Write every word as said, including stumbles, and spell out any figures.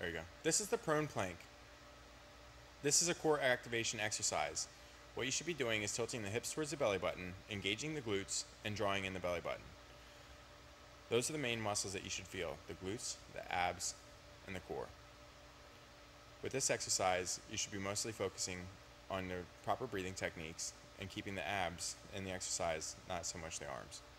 There you go. This is the prone plank. This is a core activation exercise. What you should be doing is tilting the hips towards the belly button, engaging the glutes, and drawing in the belly button. Those are the main muscles that you should feel: the glutes, the abs, and the core. With this exercise, you should be mostly focusing on the proper breathing techniques and keeping the abs in the exercise, not so much the arms.